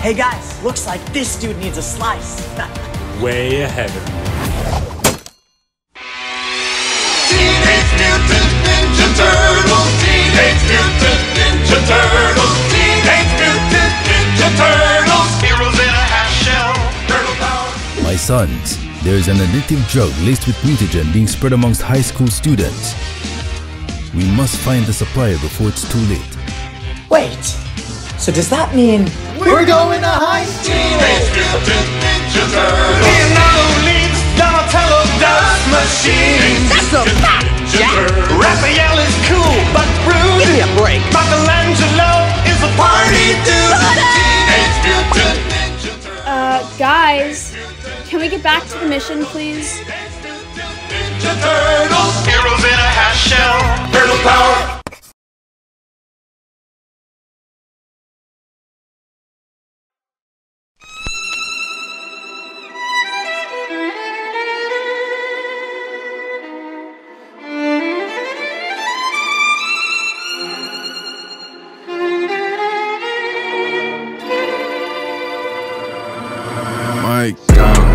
Hey guys, looks like this dude needs a slice. Way ahead of me. Teenage Mutant Ninja Turtles! Teenage Mutant Ninja Turtles! Teenage Mutant Ninja Turtles! Heroes in a half shell! Turtle power! My sons, there is an addictive drug laced with mutagen being spread amongst high school students. We must find the supplier before it's too late. Wait, so does that mean we're going to high school? Teenage Mutant Ninja Turtles! Leonardo leads Donatello Dust Machine! That's a fact, Jack! Raphael is cool but rude! Give me a break! Michelangelo is a party dude! Teenage Mutant Ninja Turtles! Guys, can we get back to the mission, please? Ninja Turtles! Heroes in a half shell! Turtle power! My God.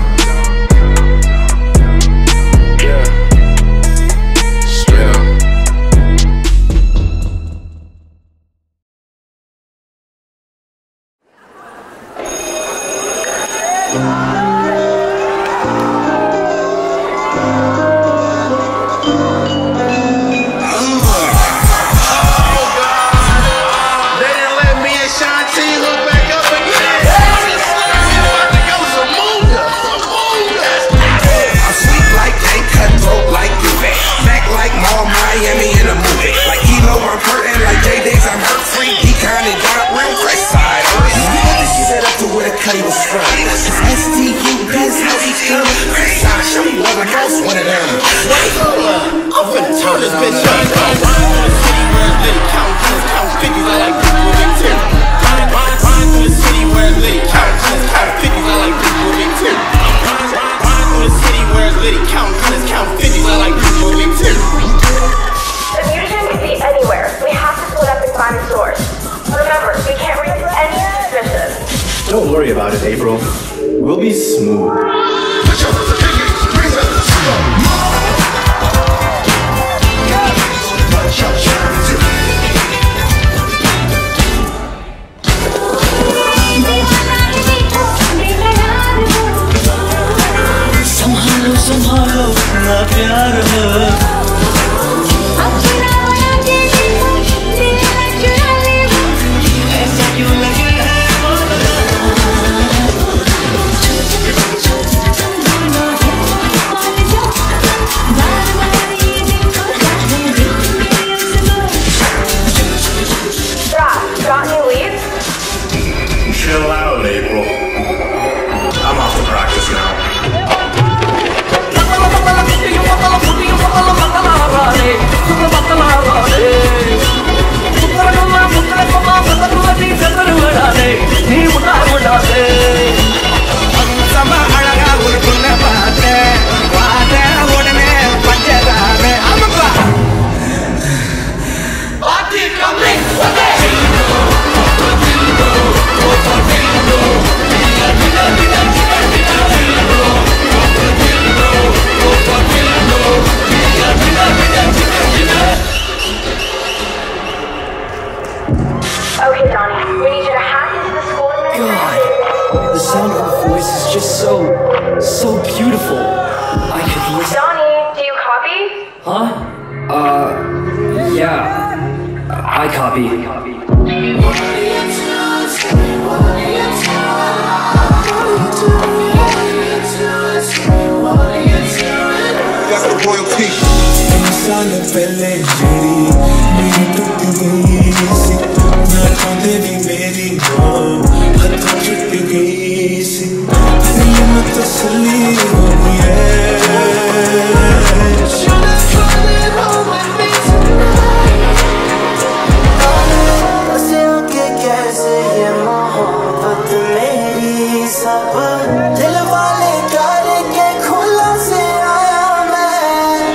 Don't worry about it, April. We'll be smooth. संभालो अपना प्यार ऐसा क्यों लगे है Got any leads? Chill out, April. I'm off to practice now. Okay, Donnie, we need you to hack into the school administration. God, the sound of her voice is just so beautiful. I could listen. Donnie, do you copy? Huh? Yeah. I copy. That's the royalty. इंसान पहले Jerry मेरी टूट गई सी ना चाहते भी मेरी हाथ छूट गई सी दिल में तसल्ली हो गई है बसे के कैसे ये मोहब्बत मेरी सब दिल वाले करके खुला से आया मैं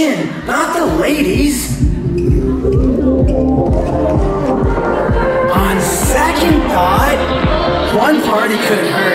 mission, not the ladies. On second thought, one party couldn't hurt.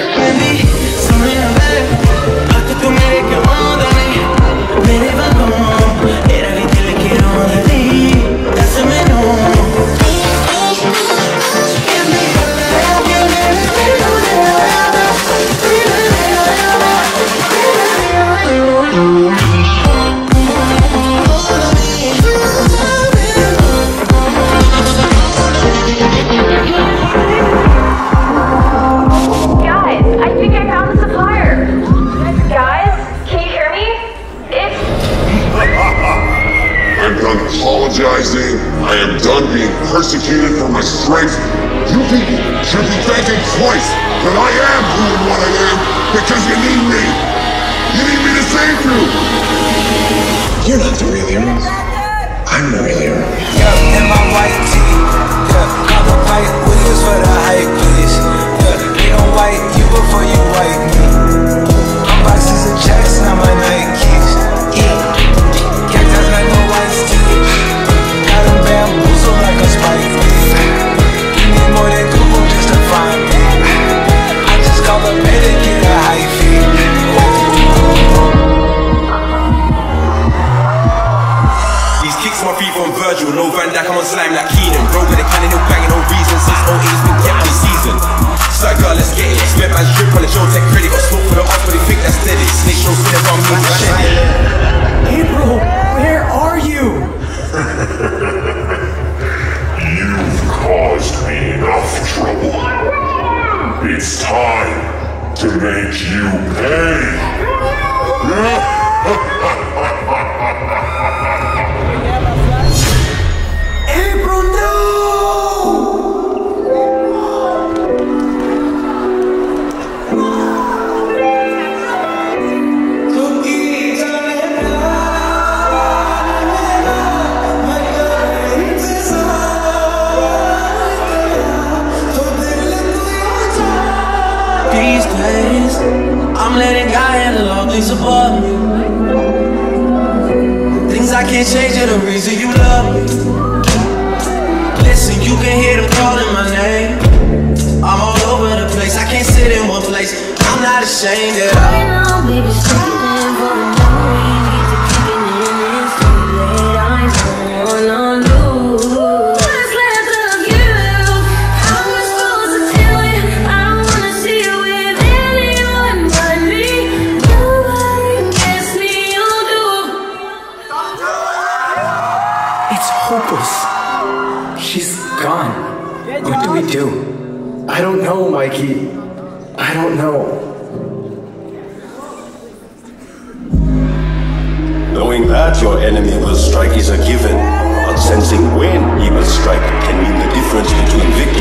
I am done being persecuted for my strength. You people should be thanking Christ that I am who and what I am because you need me. You need me to save you. You're not the real hero. I'm the real hero. Yeah, in my white tee. Yeah, call the pipe wheels for the hype, please. Yeah, they don't white you before you white me. My boxes and checks, not my Nikes. Yeah, cactus like no white teeth. Got them bamboozle like a spike. You need more than Google just to find me. I just call the medic, get a high fee. These kicks my feet from Virgil, no Van Dijk, I'm on slime like Keenan. Bro with a cannon, he'll bang no reason. Since 08's been kept this season. So girl, let's get it. Spent man's drip on the Joe Tech credit. Got smoke for the off, but they think that's steady. Snake shows spin around me, shed it. April, where are you? You've caused me enough trouble. It's time to make you pay. April, no! These days, I'm letting God handle all things above me. Things I can't change are the reason you love me. Listen, you can hear them calling my name. I'm all over the place, I can't sit in one place. I'm not ashamed that She's gone. What do we do? I don't know, Mikey. I don't know. Knowing that your enemy will strike is a given, but sensing when he will strike can mean the difference between victory